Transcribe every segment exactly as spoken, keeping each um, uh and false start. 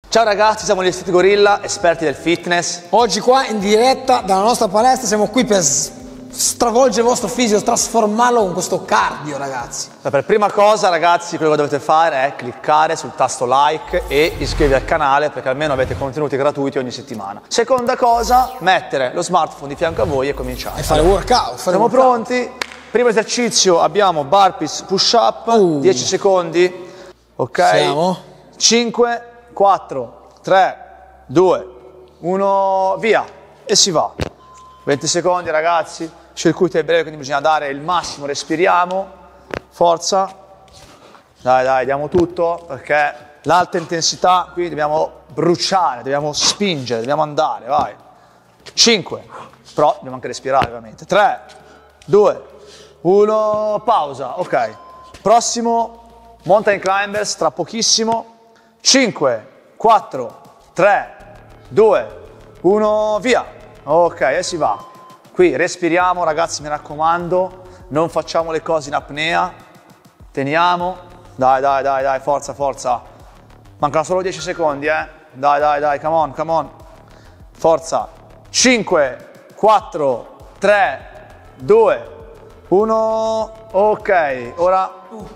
Ciao ragazzi, siamo gli Vestiti Gorilla, esperti del fitness. Oggi qua in diretta dalla nostra palestra siamo qui per stravolgere il vostro fisico, trasformarlo con questo cardio, ragazzi. Per prima cosa, ragazzi, quello che dovete fare è cliccare sul tasto like e iscrivervi al canale, perché almeno avete contenuti gratuiti ogni settimana. Seconda cosa, mettere lo smartphone di fianco a voi e cominciare. E fare workout. Fare Siamo workout. pronti? Primo esercizio abbiamo burpees push up, Uh. dieci secondi. Ok? Siamo. cinque, quattro, tre, due, uno, via. E si va. venti secondi, ragazzi. Il circuito è breve, quindi bisogna dare il massimo. Respiriamo. Forza. Dai, dai, diamo tutto, perché l'alta intensità qui dobbiamo bruciare, dobbiamo spingere, dobbiamo andare, vai. cinque. Però dobbiamo anche respirare, ovviamente. tre, due, uno, pausa. Ok. Prossimo mountain climbers tra pochissimo. cinque, quattro, tre, due, uno, via. Ok, e si va. Qui respiriamo, ragazzi, mi raccomando, non facciamo le cose in apnea. Teniamo. Dai, dai, dai, dai, forza, forza. Mancano solo dieci secondi, eh. Dai, dai, dai, come on, come on. Forza. cinque, quattro, tre, due, uno. Ok, ora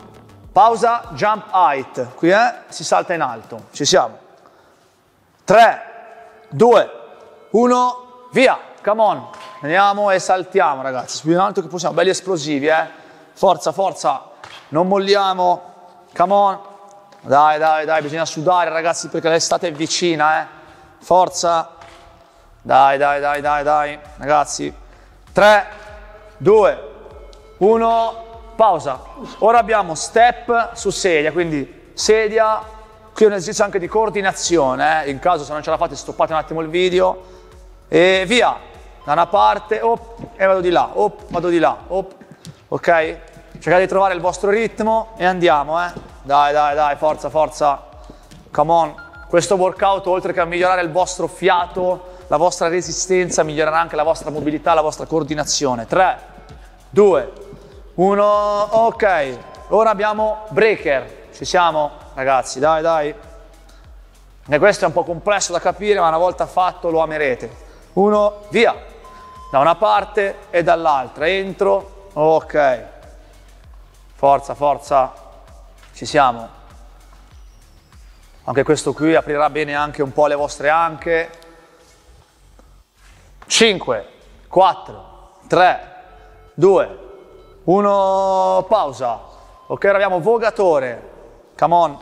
pausa, jump height. Qui eh, si salta in alto. Ci siamo. tre, due, uno, via. Come on. Andiamo e saltiamo, ragazzi. Più in alto che possiamo. Belli esplosivi, eh. Forza, forza. Non molliamo. Come on. Dai, dai, dai. Bisogna sudare, ragazzi, perché l'estate è vicina, eh. Forza. Dai, dai, dai, dai, dai. Ragazzi. tre, due, uno. Pausa. Ora abbiamo step su sedia, quindi sedia, qui è un esercizio anche di coordinazione, eh? In caso se non ce la fate stoppate un attimo il video e via, da una parte, op, e vado di là, op, vado di là, op, ok? Cercate di trovare il vostro ritmo e andiamo, eh? Dai, dai, dai, forza, forza, come on. Questo workout, oltre che a migliorare il vostro fiato, la vostra resistenza, migliorerà anche la vostra mobilità, la vostra coordinazione. tre, due, uno, ok, ora abbiamo breaker, ci siamo ragazzi, dai dai, e questo è un po' complesso da capire ma una volta fatto lo amerete. Uno, via, da una parte e dall'altra, entro, ok, forza, forza, ci siamo, anche questo qui aprirà bene anche un po' le vostre anche. Cinque, quattro, tre, due, uno, pausa. Ok, ora abbiamo vogatore. Come on.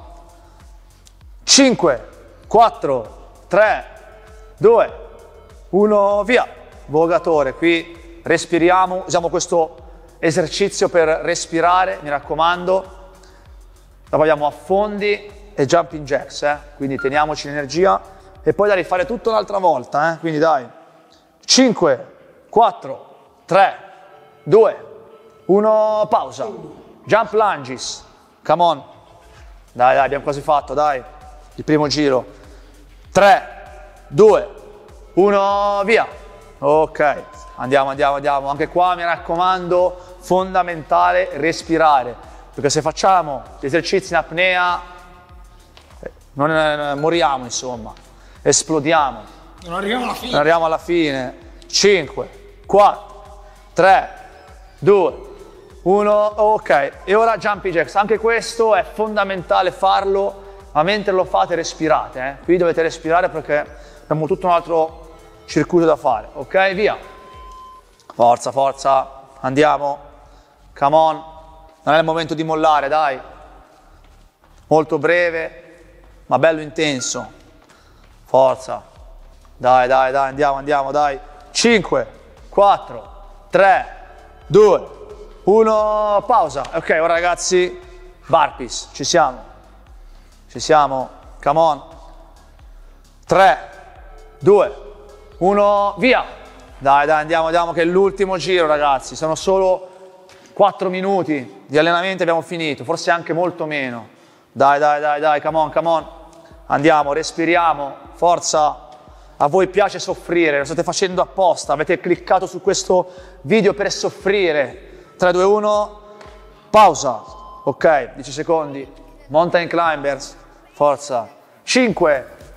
cinque, quattro, tre, due, uno, via. Vogatore. Qui respiriamo. Usiamo questo esercizio per respirare, mi raccomando. Dopo abbiamo affondi e jumping jacks, eh? Quindi teniamoci l'energia e poi da rifare tutto un'altra volta, eh? Quindi dai. cinque, quattro, tre, due, uno, pausa. Jump lunges. Come on. Dai, dai, abbiamo quasi fatto, dai. Il primo giro. tre, due, uno, via. Ok. Andiamo, andiamo, andiamo. Anche qua mi raccomando, fondamentale respirare. Perché se facciamo gli esercizi in apnea, non, eh, moriamo, insomma. Esplodiamo. Non arriviamo alla fine. Non arriviamo alla fine. cinque, quattro, tre, due, uno, ok. E ora jumping jacks. Anche questo è fondamentale farlo, ma mentre lo fate respirate. Eh? Qui dovete respirare perché abbiamo tutto un altro circuito da fare. Ok, via. Forza, forza. Andiamo. Come on. Non è il momento di mollare, dai. Molto breve, ma bello intenso. Forza. Dai, dai, dai, andiamo, andiamo, dai. cinque, quattro, tre, due, uno, pausa. Ok, ora ragazzi, burpees, ci siamo. Ci siamo, come on. tre, due, uno, via. Dai, dai, andiamo, andiamo, che è l'ultimo giro, ragazzi. Sono solo quattro minuti di allenamento, abbiamo finito, forse anche molto meno. Dai, dai, dai, dai, come on, come on. Andiamo, respiriamo, forza. A voi piace soffrire, lo state facendo apposta, avete cliccato su questo video per soffrire. tre, due, uno, pausa. Ok, dieci secondi. Mountain climbers, forza. cinque,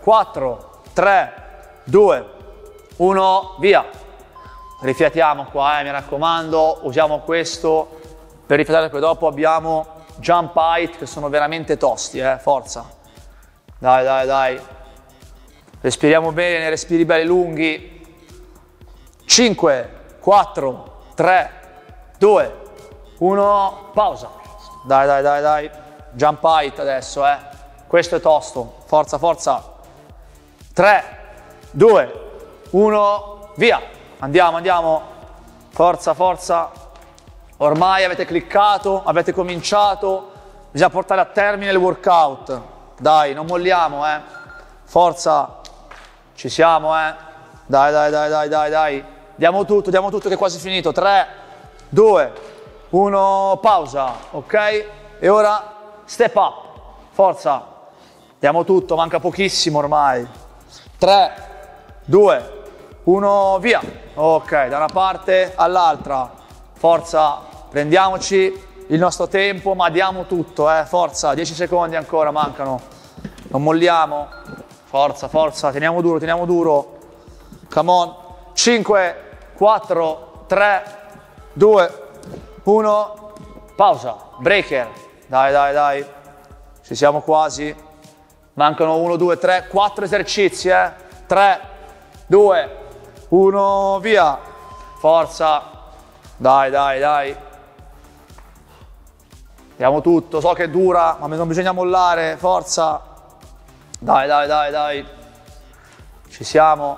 quattro, tre, due, uno, via. Rifiatiamo qua, eh, mi raccomando, usiamo questo per rifiatare, perché dopo abbiamo jump height che sono veramente tosti, eh, forza. Dai, dai, dai. Respiriamo bene, respiri belli lunghi. cinque, quattro, tre, due, uno, pausa. Dai, dai, dai, dai. Jump height adesso, eh. Questo è tosto. Forza, forza. tre, due, uno, via. Andiamo, andiamo. Forza, forza. Ormai avete cliccato, avete cominciato. Bisogna portare a termine il workout. Dai, non molliamo, eh. Forza. Ci siamo, eh. Dai, dai, dai, dai, dai, dai. Diamo tutto, diamo tutto che è quasi finito. tre, due, uno, pausa. Ok? E ora step up. Forza. Diamo tutto, manca pochissimo ormai. tre, due, uno, via. Ok, da una parte all'altra. Forza, prendiamoci il nostro tempo, ma diamo tutto, eh. Forza, dieci secondi ancora mancano. Non molliamo. Forza, forza, teniamo duro, teniamo duro. Come on. cinque, quattro, tre, due, uno. Pausa. Breaker. Dai, dai, dai. Ci siamo quasi. Mancano uno, due, tre, quattro esercizi, eh. tre, due, uno, via. Forza. Dai, dai, dai. Diamo tutto. So che è dura, ma non bisogna mollare. Forza. Dai, dai, dai, dai. Ci siamo.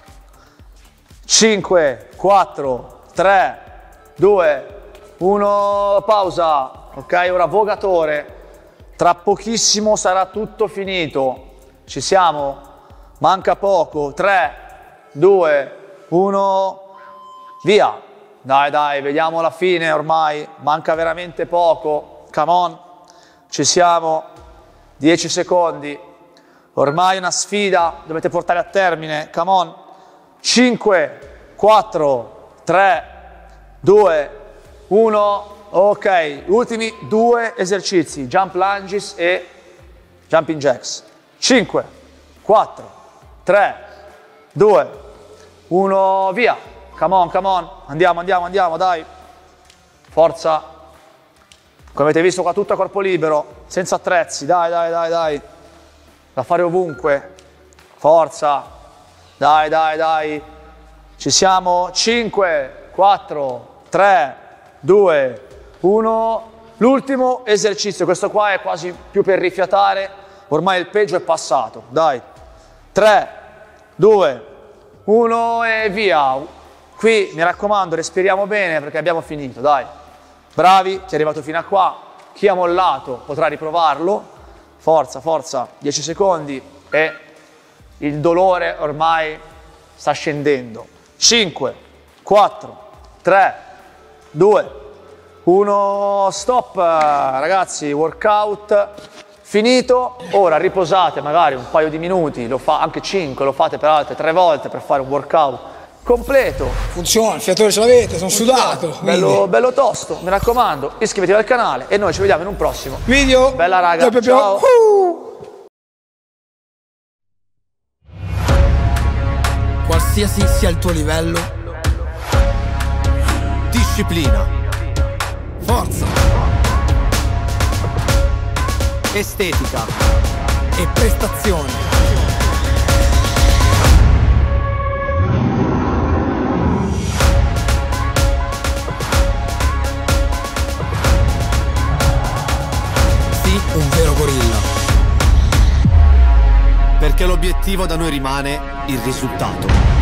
cinque, quattro, tre, due, uno, pausa. Ok, ora vogatore. Tra pochissimo sarà tutto finito. Ci siamo? Manca poco. tre, due, uno, via. Dai, dai, vediamo la fine ormai. Manca veramente poco. Come on. Ci siamo. dieci secondi. Ormai è una sfida. Dovete portare a termine. Come on. cinque, quattro, tre, due, uno. Ok, ultimi due esercizi, jump lunges e jumping jacks. cinque, quattro, tre, due, uno, via. Come on, come on. Andiamo, andiamo, andiamo, dai. Forza. Come avete visto qua tutto a corpo libero, senza attrezzi. Dai, dai, dai, dai. Da fare ovunque. Forza. Dai, dai, dai. Ci siamo. cinque, quattro, tre, due, uno, l'ultimo esercizio, questo qua è quasi più per rifiatare, ormai il peggio è passato, dai, tre, due, uno e via. Qui mi raccomando respiriamo bene perché abbiamo finito, dai, bravi, chi è arrivato fino a qua, chi ha mollato potrà riprovarlo, forza, forza, dieci secondi e il dolore ormai sta scendendo, cinque, quattro, tre, due, uno, stop ragazzi, workout finito, ora riposate magari un paio di minuti, lo fa anche cinque, lo fate per altre tre volte per fare un workout completo. Funziona, il fiatore ce l'avete, sono sudato. Bello, bello tosto, mi raccomando, iscrivetevi al canale e noi ci vediamo in un prossimo video. Bella raga, ciao. ciao. Uh. Qualsiasi sia il tuo livello, disciplina, forza, estetica e prestazione. Sii un vero gorilla. Perché l'obiettivo da noi rimane il risultato.